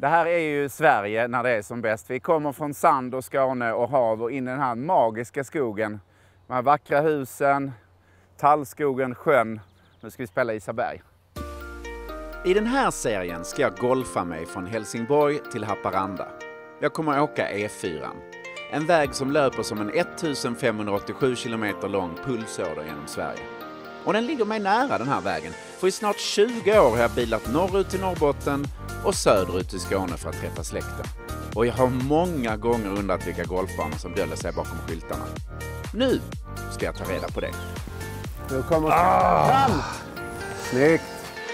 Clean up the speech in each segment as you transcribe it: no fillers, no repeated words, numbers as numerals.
Det här är ju Sverige när det är som bäst. Vi kommer från sand och Skåne och hav och in i den här magiska skogen. De här vackra husen, tallskogen, sjön. Nu ska vi spela Isaberg. I den här serien ska jag golfa mig från Helsingborg till Haparanda. Jag kommer att åka E4. En väg som löper som en 1587 kilometer lång pulsåder genom Sverige. Och den ligger mig nära den här vägen. För i snart 20 år har jag bilat norrut till Norrbotten och söderut till Skåne för att träffa släkten. Och jag har många gånger undrat vilka golfbanor som döljer sig bakom skyltarna. Nu ska jag ta reda på det. Nu kommer fram! Snyggt!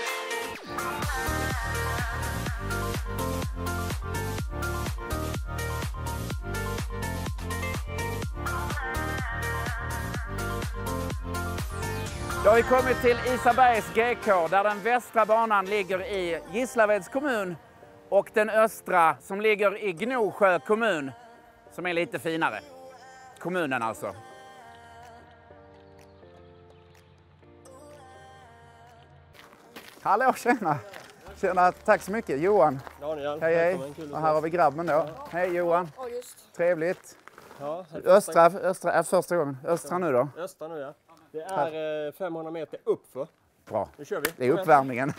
Då har vi kommit till Isabergs GK där den västra banan ligger i Gislaveds kommun och den östra som ligger i Gnosjö kommun som är lite finare. Kommunen alltså. Hallå, tjena! Tjena, tack så mycket. Johan. Daniel, hej, hej. Och här har vi grabben då. Ja. Hej Johan. Trevligt. Ja, Östra första gången. Östra nu då? Östra nu, ja. Det är 500 meter uppför. Bra. Nu kör vi. Det är uppvärmningen.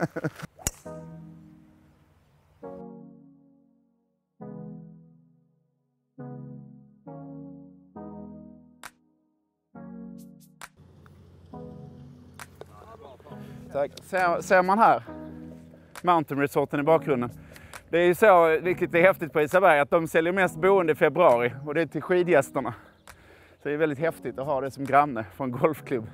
Tack. Ser man här? Mountain Resorten i bakgrunden. Det är ju så, vilket är häftigt på Isaberg, att de säljer mest boende i februari. Och det är till skidgästerna. Så det är väldigt häftigt att ha det som granne från golfklubb.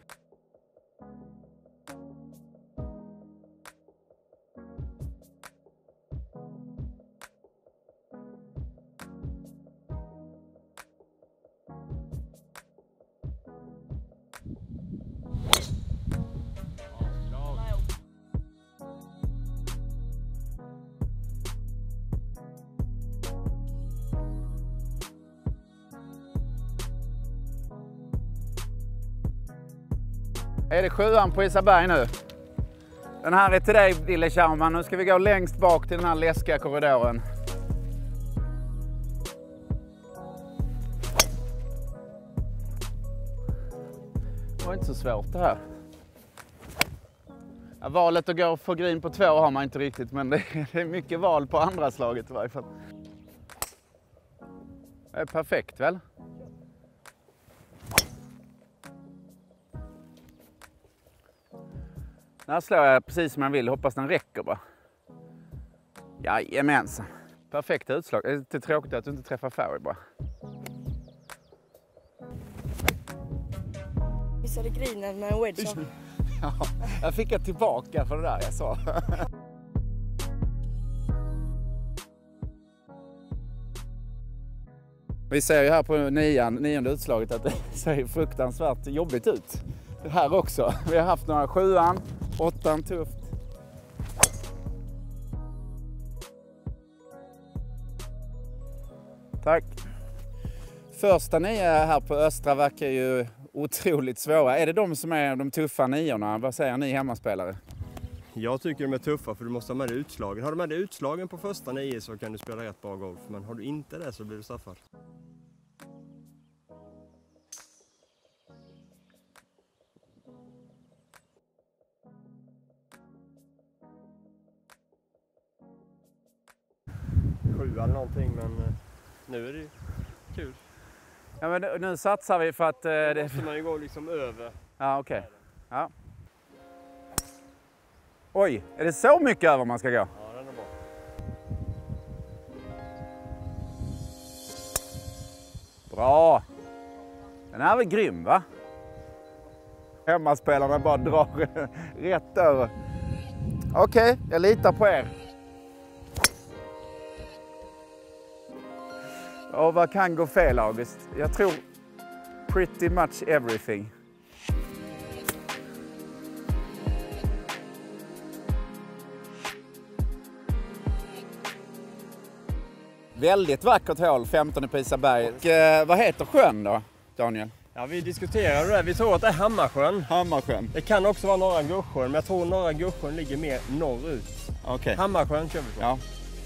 Är det 7an på Isaberg nu? Den här är till dig, Ville Schauman. Nu ska vi gå längst bak till den här läskiga korridoren. Det var inte så svårt det här. Ja, valet att gå för green på 2 har man inte riktigt, men det är mycket val på andra slaget i varje fall. Det är perfekt väl? Här slår jag precis som jag vill. Hoppas den räcker bara. Jajamensan. Perfekt utslag. Det är lite tråkigt att du inte träffar fairway bara. Missade greenen med en wedge. Ja, jag fick jag tillbaka för det där jag sa. Vi ser ju här på 9:e utslaget att det ser fruktansvärt jobbigt ut. Det här också. Vi har haft några 7an, 8an tufft. Tack. Första 9 här på Östra verkar ju otroligt svåra. Är det de som är de tuffa 9orna? Vad säger ni hemmaspelare? Jag tycker de är tuffa för du måste ha med dig utslagen. Har du med dig utslagen på första 9 så kan du spela rätt bra golf. Men har du inte det så blir du straffad. Eller någonting, men nu är det kul. Ja, men nu satsar vi för att... det måste man ju gå liksom över. Ja, okej. Okay. Ja. Oj, är det så mycket över man ska gå? Ja, den är bra. Bra! Den här är väl grym, va? Hemmaspelarna bara drar rätt över. Okej, jag litar på er. Och vad kan gå fel, August? Jag tror pretty much everything. Väldigt vackert hål, 15 på Isaberg. Och, vad heter sjön då, Daniel? Ja, vi diskuterar det. Vi tror att det är Hammarsjön. Hammarsjön. Det kan också vara Norra Gursjön, men jag tror Norra Gursjön ligger mer norrut. Okej. Hammarsjön kör vi på. Ja.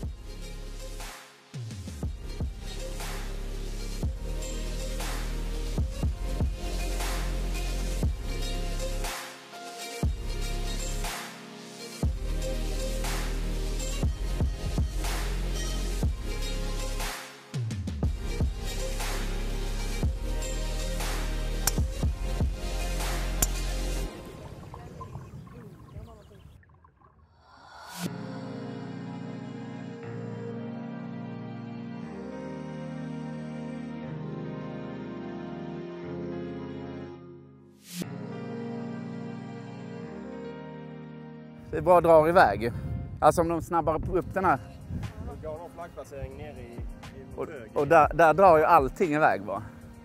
Det är bra att dra iväg. Alltså om de snabbar upp den här. Då går någon flaggplacering ner i höger. Och där drar ju allting iväg va?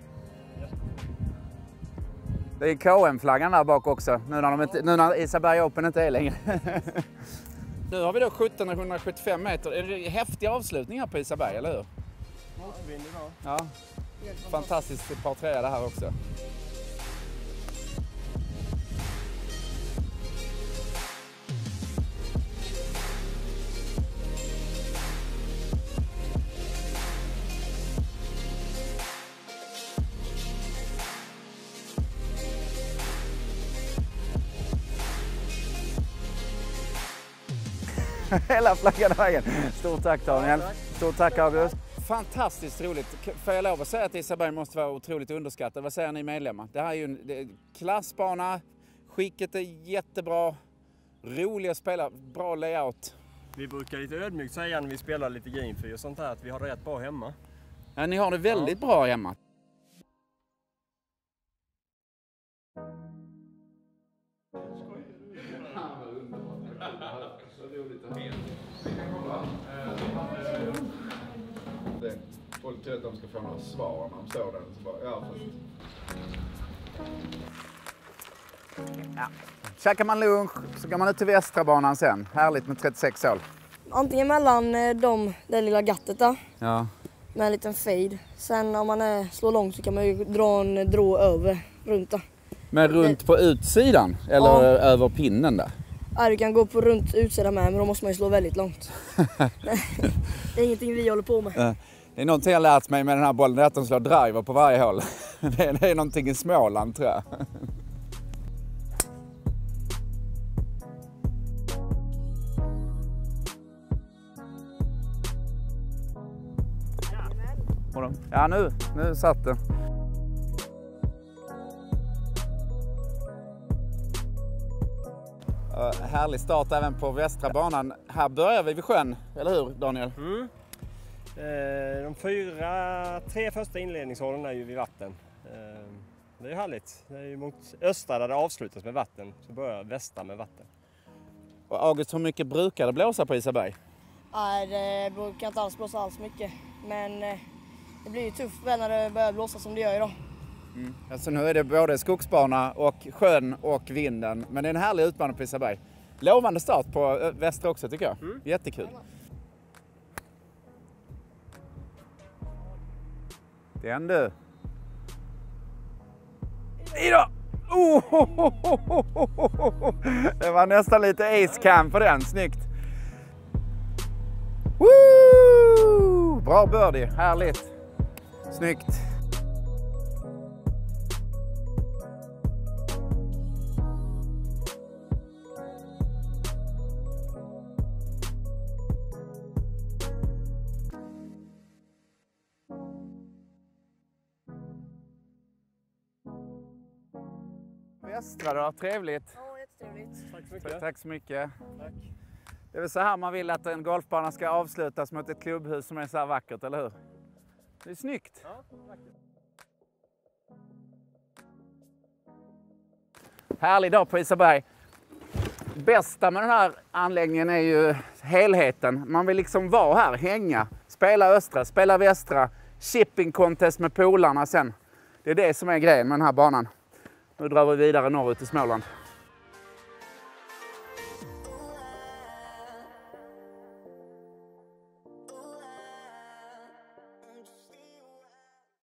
Det är KM-flaggan där bak också, nu när Isaberg Open inte är längre. Nu har vi då 1775 meter. Är det häftiga avslutningar på Isaberg, eller hur? Motvind idag. Ja, fantastiskt par trea det här också. Hela flaggan vägen. Stort tack Daniel. Stort tack August. Fantastiskt roligt. Får jag lov att säga att Isaberg måste vara otroligt underskattad. Vad säger ni medlemmar? Det här är ju en klassbana. Skicket är jättebra. Rolig att spela. Bra layout. Vi brukar lite ödmjukt säga när vi spelar lite greenfree och sånt här att vi har det rätt bra hemma. Ja, ni har det väldigt bra hemma. Folk tror att de ska få några svar när de står där. Så bara, ja, käkar man lunch så går man ut till Västra banan sen. Härligt med 36 hål. Antingen mellan det lilla gattet där. Ja. Med en liten fade. Sen om man slår långt så kan man ju dra en drå över runt där. Men runt på utsidan? Eller över pinnen där? Ja, du kan gå på runt utsidan med, men då måste man ju slå väldigt långt. Det är ingenting vi håller på med. Det är någonting jag lärt mig med den här bollen, det är att de slår driver på varje håll. Det är någonting i Småland tror jag. Ja, nu satt det. Härlig start även på Västra banan. Här börjar vi vid sjön, eller hur Daniel? Mm. De tre första inledningshålen är ju vid vatten. Det är ju härligt. Det är ju mot östra där det avslutas med vatten, så börjar västra med vatten. Och August, hur mycket brukar det blåsa på Isaberg? Nej, det brukar inte alls blåsa alls mycket. Men det blir ju tufft väl när det börjar blåsa som det gör idag. Mm. Alltså nu är det både skogsbana och sjön och vinden. Men det är en härlig utmaning på Isaberg. Lovande start på Västra också tycker jag. Jättekul. Den du. Idag! Det var nästan lite ace cam på den. Snyggt. Woo! Bra birdie. Härligt. Snyggt. Västra då, trevligt. Ja, jättetrevligt. Tack så mycket. Tack så mycket. Tack. Det är väl så här man vill att en golfbana ska avslutas mot ett klubbhus som är så här vackert, eller hur? Det är snyggt. Ja, vackert. Härlig dag på Isaberg. Bästa med den här anläggningen är ju helheten. Man vill liksom vara här, hänga, spela östra, spela västra, shipping contest med polarna sen. Det är det som är grejen med den här banan. Nu drar vi vidare norrut i Småland.